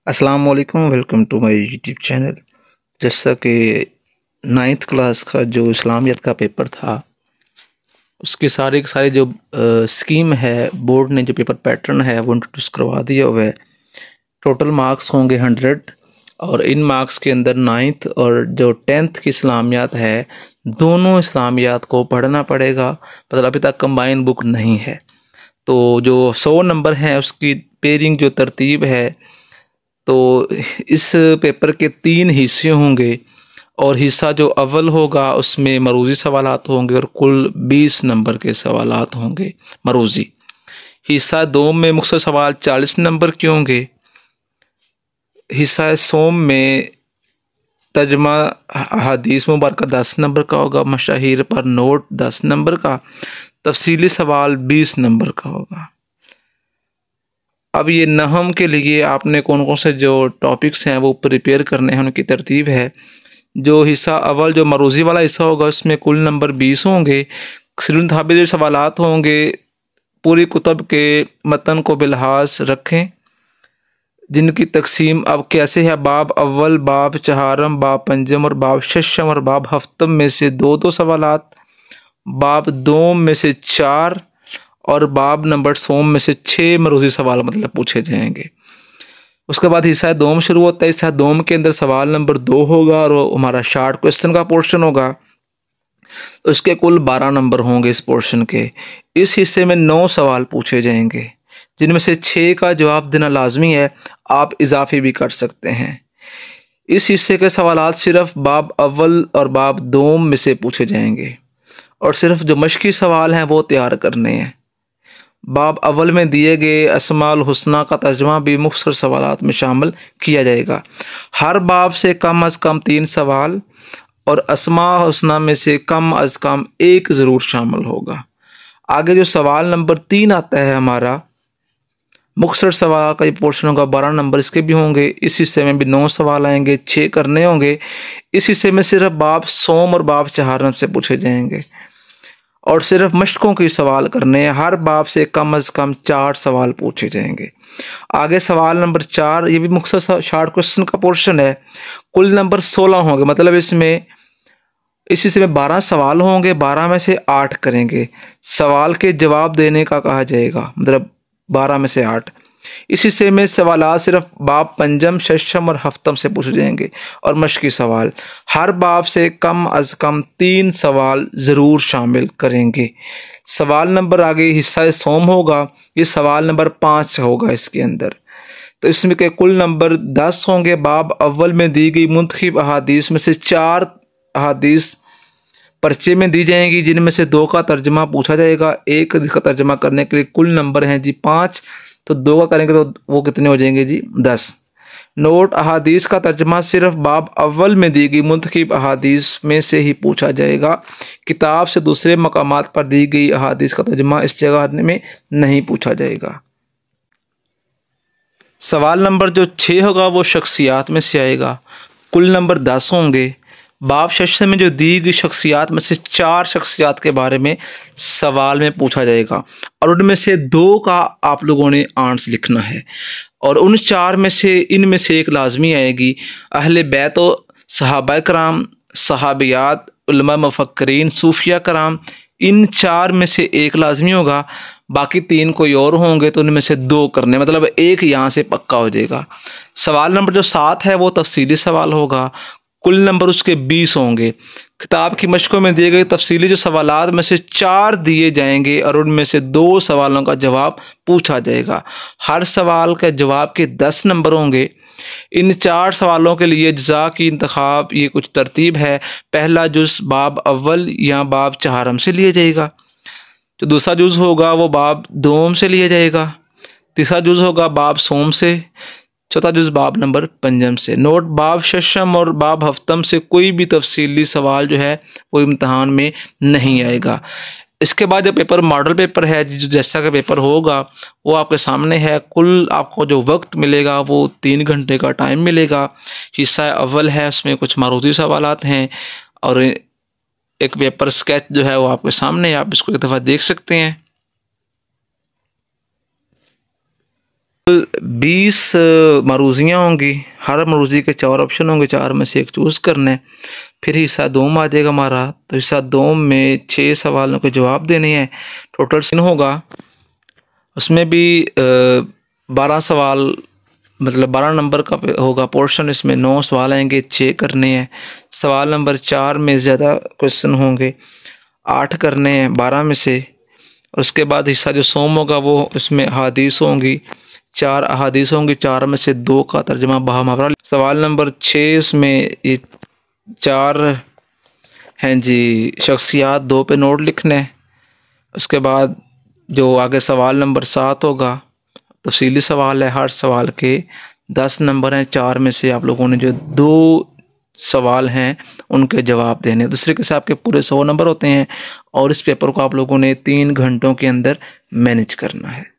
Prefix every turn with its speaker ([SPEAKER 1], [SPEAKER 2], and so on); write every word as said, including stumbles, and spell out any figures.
[SPEAKER 1] अस्सलाम वालेकुम, welcome to my YouTube channel. जैसा कि नाइन्थ क्लास का जो इस्लामियत का पेपर था, उसके सारे के सारे जो स्कीम है, बोर्ड ने जो पेपर पैटर्न है वो इंट्रोड्यूस करवा दिया हुआ है। टोटल मार्क्स होंगे हंड्रेड, और इन मार्क्स के अंदर नाइन्थ और जो टेंथ की इस्लामियात है, दोनों इस्लामियात को पढ़ना पड़ेगा। मतलब अभी तक कंबाइन बुक नहीं है। तो जो सौ नंबर हैं उसकी पेयरिंग जो तरतीब है, तो इस पेपर के तीन हिस्से होंगे, और हिस्सा जो अव्वल होगा उसमें मरूज़ी सवालात होंगे और कुल बीस नंबर के सवालात होंगे मरूज़ी। हिस्सा दो में मुख्तसर सवाल चालीस नंबर के होंगे। हिस्सा सोम में तर्जमा हदीस मुबारक दस नंबर का होगा, मशाहिर पर नोट दस नंबर का, तफसीली सवाल बीस नंबर का होगा। अब ये नहम के लिए आपने कौन कौन से जो टॉपिक्स हैं वो प्रिपेयर करने हैं, उनकी तरतीब है। जो हिस्सा अव्वल जो मरूज़ी वाला हिस्सा होगा उसमें कुल नंबर बीस होंगे। सिरुन थाबे जो सवालात होंगे, पूरी कुतब के मतन को बिलहाज रखें, जिनकी तकसीम अब कैसे है। बाब अव्वल, बाब चहारम, बाब पंजम और बाब शशम और बाब हफ्तम में से दो दो सवालात, बाब दोम में से चार और बाब नंबर सोम में से छः मरूज़ी सवाल मतलब पूछे जाएंगे। उसके बाद हिस्सा दोम शुरू होता है। हिस्सा दोम के अंदर सवाल नंबर दो होगा और वो हमारा शार्ट क्वेश्चन का पोर्शन होगा। तो इसके कुल बारह नंबर होंगे इस पोर्शन के। इस हिस्से में नौ सवाल पूछे जाएंगे, जिनमें से छः का जवाब देना लाजमी है, आप इजाफी भी कर सकते हैं। इस हिस्से के सवालात सिर्फ बाब अव्वल और बाब दोम में से पूछे जाएंगे, और सिर्फ जो मशकी सवाल हैं वो तैयार करने हैं। बाब अव्वल में दिए गए अस्माउल हुस्ना का तर्जमा भी मुख्तसर सवालात में शामिल किया जाएगा। हर बाब से कम अज़ कम तीन सवाल और अस्मा हुस्ना में से कम अज़ कम एक ज़रूर शामिल होगा। आगे जो सवाल नंबर तीन आता है हमारा, मुख्तसर सवाल का ये पोर्शन होगा, बारह नंबर इसके भी होंगे। इस हिस्से में भी नौ सवाल आएंगे, छः करने होंगे। इस हिस्से में सिर्फ बाब सोम और बाब चहारम से पूछे जाएंगे, और सिर्फ मशकों के सवाल करने हैं। हर बाब से कम अज़ कम चार सवाल पूछे जाएंगे। आगे सवाल नंबर चार, ये भी मुख्तसर शार्ट क्वेश्चन का पोर्शन है। कुल नंबर सोलह होंगे, मतलब इसमें इस हिस्से में बारह सवाल होंगे, बारह में से आठ करेंगे। सवाल के जवाब देने का कहा जाएगा, मतलब बारह में से आठ। इस हिस्से में सवालात सिर्फ बाब पंजम, शशम और हफ्तम से पूछे जाएंगे, और मशकी सवाल हर बाब से कम अज कम तीन सवाल ज़रूर शामिल करेंगे। सवाल नंबर आगे हिस्सा सोम होगा, ये सवाल नंबर पाँच होगा इसके अंदर। तो इसमें के कुल नंबर दस होंगे। बाब अव्वल में दी गई मुंतखब अहादीस में से चार अहादीस पर्चे में दी जाएंगी, जिनमें से दो का तर्जमा पूछा जाएगा। एक का तर्जमा करने के लिए कुल नंबर हैं जी पाँच, तो दो का करेंगे तो वो कितने हो जाएंगे जी दस। नोट, अहादीस का तर्जमा सिर्फ बाब अव्वल में दी गई मुंतखब अहादीस में से ही पूछा जाएगा। किताब से दूसरे मकामात पर दी गई अहादीस का तर्जमा इस जगह में नहीं पूछा जाएगा। सवाल नंबर जो छः होगा वो शख्सियात में से आएगा। कुल नंबर दस होंगे। बाब शशम में जो दी गई शख्सियात में से चार शख्सियात के बारे में सवाल में पूछा जाएगा, और उनमें से दो का आप लोगों ने आंसर लिखना है, और उन चार में से इनमें से एक लाजमी आएगी। अहले बैत व सहाबा कराम, सहाबियात, उलमा मुफक्करीन, सूफिया कराम, इन चार में से एक लाजमी होगा। बाकी तीन कोई और होंगे, तो उनमें से दो करने, मतलब एक यहाँ से पक्का हो जाएगा। सवाल नंबर जो सात है वो तफसीली सवाल होगा। कुल नंबर उसके बीस होंगे। किताब की मशकों में दिए गए तफसीली जो सवालात में से चार दिए जाएंगे, और उनमें से दो सवालों का जवाब पूछा जाएगा। हर सवाल के जवाब के दस नंबर होंगे। इन चार सवालों के लिए जज़ा की इंतखाब ये कुछ तरतीब है। पहला जुज़ बाब अव्वल या बाब चहारम से लिया जाएगा। जो दूसरा जुज़ होगा वो बाब दोम से लिया जाएगा। तीसरा जुज़ होगा बाब सोम से। चौथा जुज़ बाब नंबर पंजम से। नोट, बाब शशम और बाब हफ्तम से कोई भी तफसीली सवाल जो है वो इम्तहान में नहीं आएगा। इसके बाद जो पेपर मॉडल पेपर है, जो जैसा का पेपर होगा वो आपके सामने है। कुल आपको जो वक्त मिलेगा वो तीन घंटे का टाइम मिलेगा। हिस्सा अव्वल है, उसमें कुछ मारूती सवालात हैं, और एक पेपर स्केच जो है वो आपके सामने है, आप इसको एक दफ़ा देख सकते हैं। बीस मरूजियाँ होंगी, हर मरूजी के चार ऑप्शन होंगे, चार में से एक चूज़ करना है। फिर हिस्सा दोम आ जाएगा हमारा, तो हिस्सा दोम में छः सवालों के जवाब देने हैं। टोटल सिन होगा, उसमें भी बारह सवाल मतलब बारह नंबर का होगा पोर्शन। इसमें नौ सवाल आएंगे, छः करने हैं। सवाल नंबर चार में ज़्यादा क्वेश्चन होंगे, आठ करने हैं बारह में से। उसके बाद हिस्सा जो सोम होगा वो इसमें अहादीस होंगी, चार अहादीस होंगी, चार में से दो का तर्जमा बाहमावरा। सवाल नंबर छः उसमें ये चार हैं जी शख्सियात, दो पे नोट लिखने हैं। उसके बाद जो आगे सवाल नंबर सात होगा तफसीली सवाल है, हर सवाल के दस नंबर हैं, चार में से आप लोगों ने जो दो सवाल हैं उनके जवाब देने। दूसरे के साथ आपके पूरे सौ नंबर होते हैं और इस पेपर को आप लोगों ने तीन घंटों के अंदर मैनेज करना है।